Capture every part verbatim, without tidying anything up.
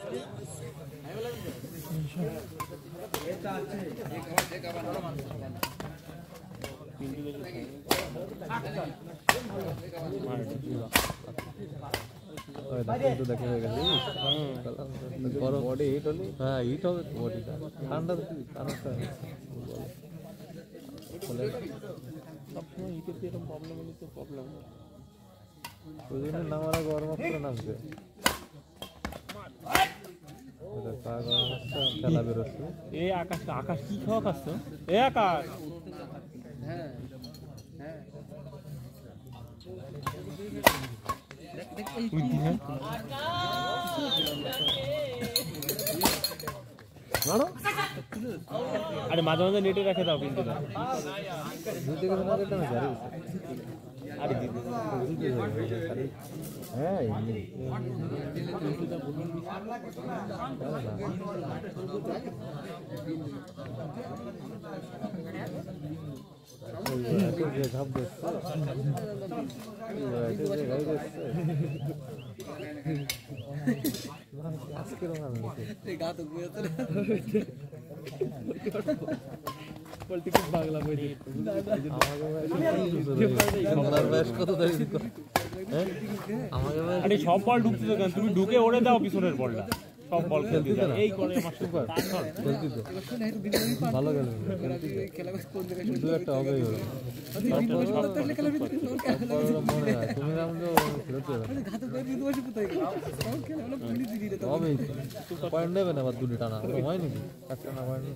body heat হলে হ্যাঁ hit হবে বডিটা ঠান্ডা কারণটা সবসময় হিটের এরকম প্রবলেম হলে তো প্রবলেম ওই জন্য নামারা গরম করে নামছে খেলা বেরোচ্ছে এই আকাশ আকাশ কি খাওয়া খাচ্ছ এ আকাশ হ্যাঁ হ্যাঁ আরে মাঝে মাঝে নেটে রেখে দাও কিন্তু আরে হ্যাঁ সব বল ঢুকতে তুমি ঢুকে ওড়ে দাও পিছনের বলটা সব বল খেলতে দাও এই করে আমার সুপার খেলতে তো ভালো গেল দু একটা হবে মনে হয় তুমি হবে পয়েন্ট নেবে না আবার দুটি টানা হয় নাকি একটা না পয়েন্ট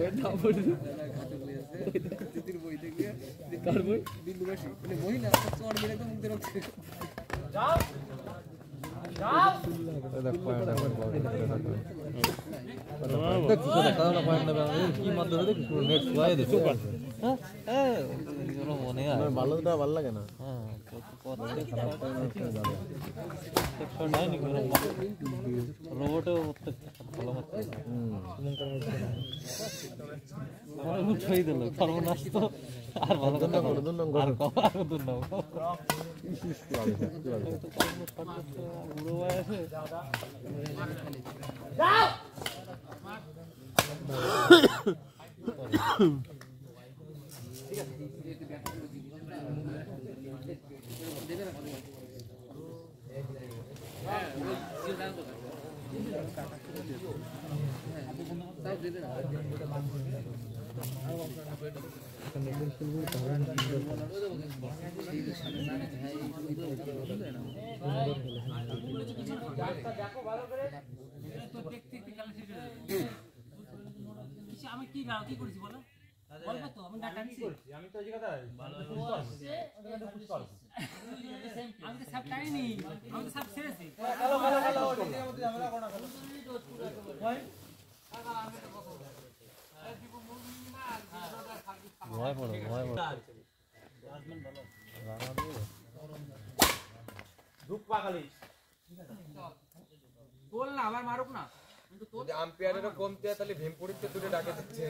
ভালোটা ভালো লাগে না রোবটও উঠাই দিল সর্বনাশ তো আর ভালো আমি কি গাও কি করেছি বলো বলবো তো আমি ডাটা দিছি আমি তো এই কথা ভালো আমি তো সব টাই নি আমি তো সব ছেড়েছি হ্যালো হ্যালো হ্যালো এর মধ্যে আমরা কোন ভাই ভয় পড়ো ভয় পড়ো ধুপ পাগালি বল না আবার মারুক না কিন্তু তো আম্পায়ারেরও কমতে তাহলে ভীমপুরিতে দুটো ডাকে দিচ্ছে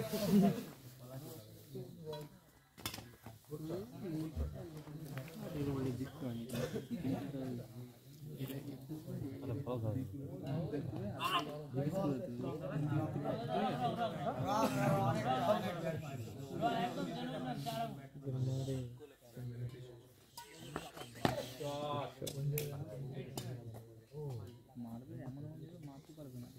মারবে এমন মারতে পারবে না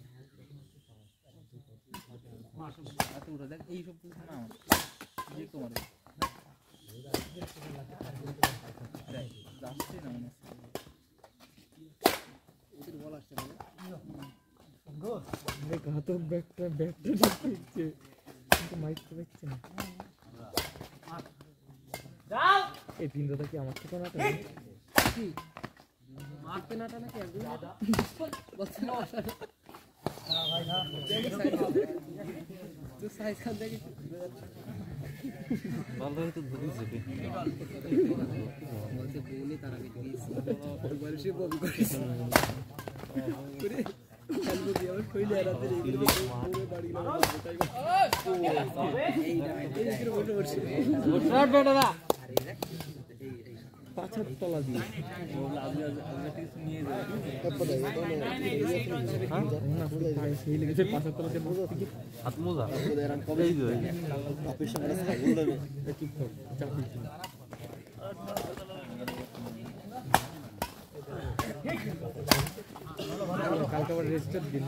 আচ্ছা ওটা দেখ এই সব কিছু না যে তোমার যাচ্ছে না মনে ওদের বল আসছে না গো এই ঘাতক ব্যাটটা ব্যাটটা দিচ্ছে কিন্তু মাইক তো দেখছে না যাও এই বিন্দুটা কি আমার থেকে না কি মারতে নাটা নাকি একদম বলছ না না ভাই না তো সাইজ খান দেখি ভালো তো ধরিস রে বলতে বলে তার আগে দিয়েছি ওইবারে সে ববি করেছে করে কালকে দিয়ে আর কইলে রাতে এগুলো পুরো বাড়ি গেল তাই এই এই এই করে বসে বসে শট বেটা না আরে দেখ এই এই পাঁচের তলা দিয়ে সেই লেগেছে পাঁচের তলাতে হাত মোজা কালকে আবার রেজিস্টার দিন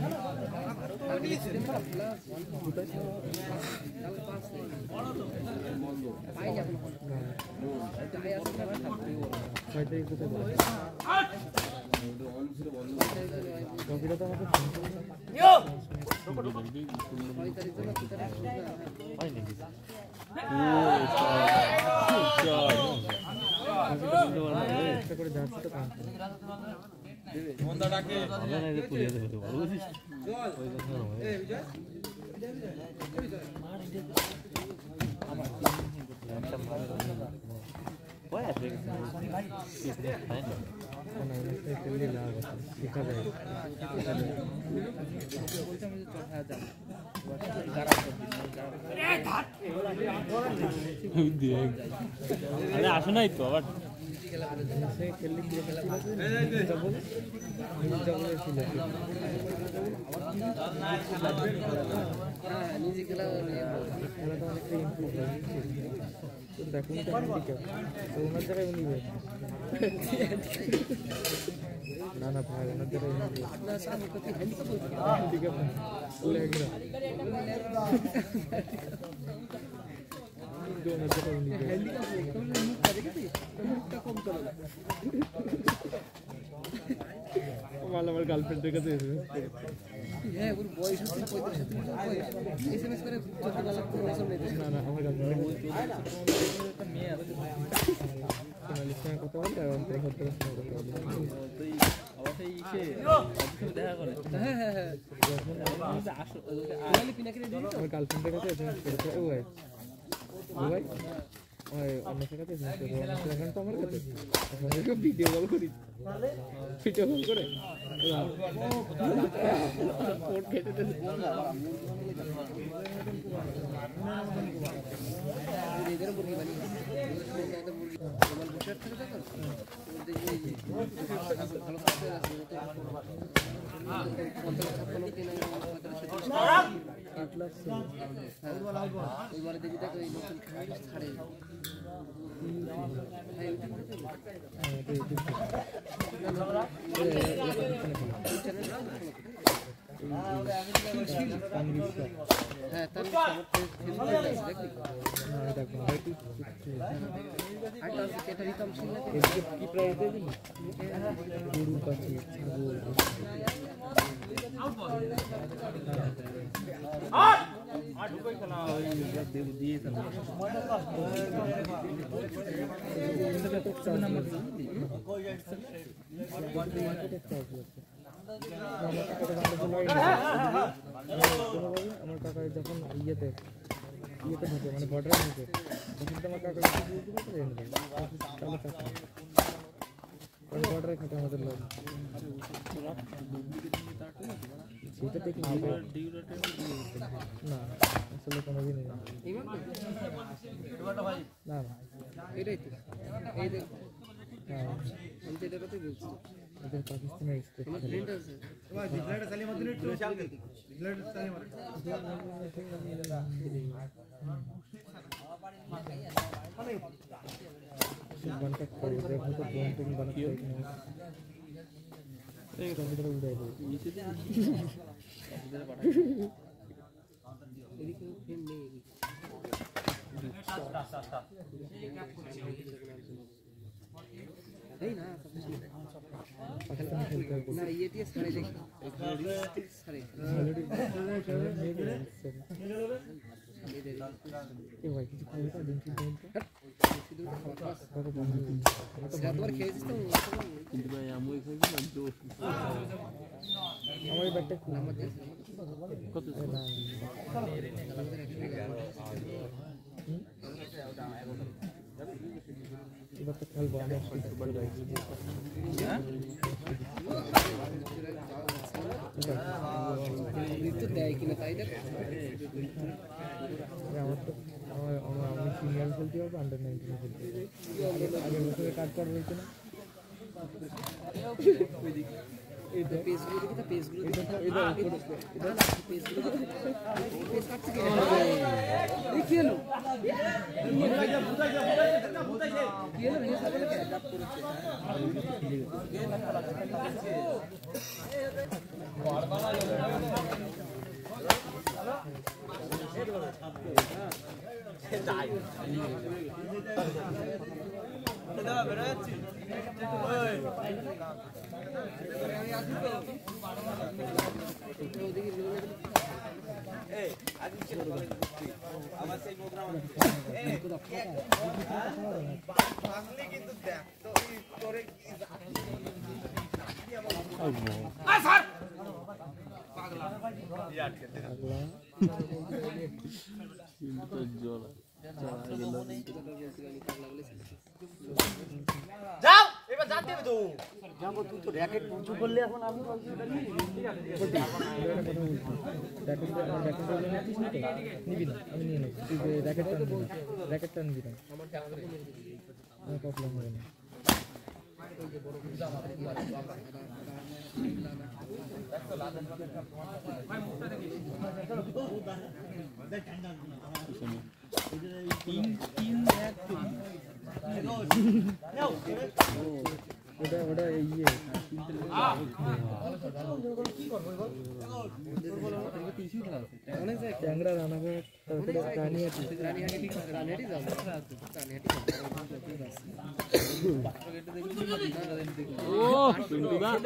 ছয়টাই কোথায় কপিটা তো আমাকে ফোন করে যাচ্ছি তো কাম আসে নাই তো আবার খেললে খেলাটা অনেকটা ইম্প্রুভ হয় দেখুন তো হ্যান্ডিক্যাপ তো ওনার জায়গায় উনি না না ভাই ওনার জায়গায় হ্যান্ডিক্যাপ ওনার জায়গায় উনি ভালো আমার গার্লফ্রেন্ডের কাছে হ্যাঁ ওর বয়স হচ্ছে পঁয়ত্রিশ এসএমএস করে চলতে পারলে কোনো বছর নেই না না আমার গার্লফ্রেন্ড একটা মেয়ে আছে সোনালির সঙ্গে কথা বলতে আর অন্তর হতে অবশ্যই ইসে দেখা করে হ্যাঁ হ্যাঁ হ্যাঁ আমার গার্লফ্রেন্ডের কাছে এসএমএস করেছে ও ভাই ও ভাই ওই অনেকের কাছে এসএমএস করে অনেকের এখন তো আমার কাছে ভিডিও কল করি ভিডিও কল করে ফোন খেতে হ্যাঁ তার কি প্রায় গরু পাখি আমার কাকা যখন ইয়েতে ইয়েতে থাকে মানে বর্ডারে থাকে তখন তো আমার কাকা বর্ডারে থাকে আমাদের লোক সেটা দেখি না আসলে কোনোদিনই না না না এটাই তো এই দেখ হ্যাঁ আমি যেটা কথা বলছি এদের পাকিস্তানের এক্সপোর্ট আমার ফ্রেন্ড আছে ভাই ডিপ্লাইটা চালিয়ে মত একটু চাল দে ডিপ্লাইটা চালিয়ে মার बनता है देखो तो ड्रोन टिंग बनती है एक कंप्यूटर उड़ा दो नीचे दे कंप्यूटर बड़ा मेरी कोई फ्रेंड नहीं है ना पाकिस्तान खेलता है ना ये टी सारे देख सारे ये भाई किसी को का दिन की दिन का একবার খেয়েছিস তো কিন্তু ভাই আমি খেয়েছি না তো আমার ব্যাটটা আমাদের কত না এবার তো খেলবো আমি হ্যাঁ তো দেয় কিনা তাই দেখ আমার তো আমার আমি সিনিয়র খেলতে পারবো আন্ডার নাইনটিন খেলতে আগের বছরে কাজ করা হয়েছে না এটা পেজগুলো দেখি তো পেজগুলো দেখি এটা এটা পেজগুলো পেজ কাটছে কি দেখি এলো কি এলো এই সব লোক অ্যাডাপ্ট করেছে যাই এটা বের হচ্ছে ওই আমি আসি তো ওদিকে এই আজকে কি বলে আমার সেই প্রোগ্রাম এই বাংলা কিন্তু দেখ তো তোরে আ স্যার পাগলা ইয়ার খেতে পাগলা কিন্তু জল যাও এবার জানতে হবে তো যাবো তুই তো র‍্যাকেট উঁচু করলে এখন আমি বলছি এটা নিবি র‍্যাকেট আমার র‍্যাকেট নিচ্ছিস না তো নিবি না আমি নিয়ে নেব তুই র‍্যাকেটটা নিবি র‍্যাকেটটা নিবি না আমার প্রবলেম হবে না ওটা ওটা ইয়ে ট্যাংরা রানাঘাট তারপরে রানিহাটি রানিহাটি ঠিক আছে রানিহাটি যাও রানিহাটি ও পিন্টু দা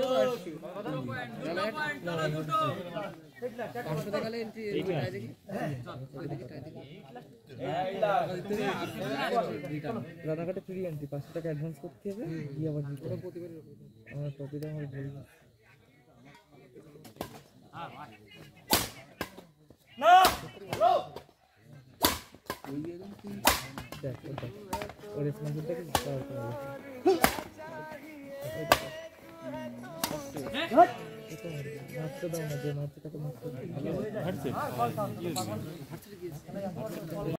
পাঁচশো টাকা এন্ট্রি ট্রাই দেখি ট্রাই দেখি রানাঘাটে ফ্রি এন্ট্রি পাঁচশো টাকা অ্যাডভান্স করতে হবে দিয়ে আবার দিতে হবে আমার টপিটা আমার বলবো না দেখ দেখ ওর স্পন্সরটাকে পাওয়ার করে মারতে দাও না যে মারতে টাকা মারতে হাঁটছে